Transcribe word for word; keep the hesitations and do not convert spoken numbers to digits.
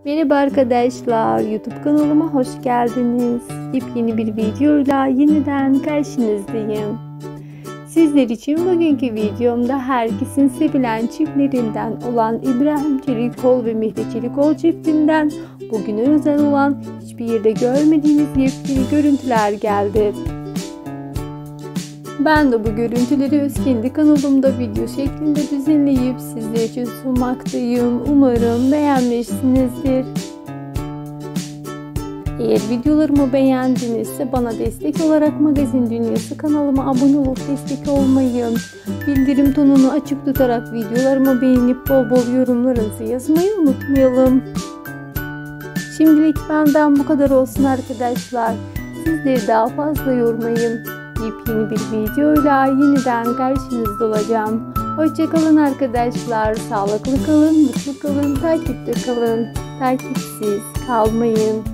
Merhaba arkadaşlar, YouTube kanalıma hoş geldiniz. Yepyeni bir videoyla yeniden karşınızdayım. Sizler için bugünkü videomda herkesin sevilen çiftlerinden olan İbrahim Çelikkol ve Mehdi Çelikkol çiftinden bugüne özel olan hiçbir yerde görmediğiniz yepyeni görüntüler geldi. Ben de bu görüntüleri öz kendi kanalımda video şeklinde düzenleyip sizler için sunmaktayım. Umarım beğenmişsinizdir. Eğer videolarımı beğendinizse bana destek olarak Magazin Dünyası kanalıma abone olup destek olmayı, bildirim tonunu açık tutarak videolarımı beğenip bol bol yorumlarınızı yazmayı unutmayalım. Şimdilik benden bu kadar olsun arkadaşlar. Sizleri daha fazla yormayın. Yepyeni bir videoyla yeniden karşınızda olacağım. Hoşça kalın arkadaşlar. Sağlıklı kalın, mutlu kalın, takipte kalın. Takipsiz kalmayın.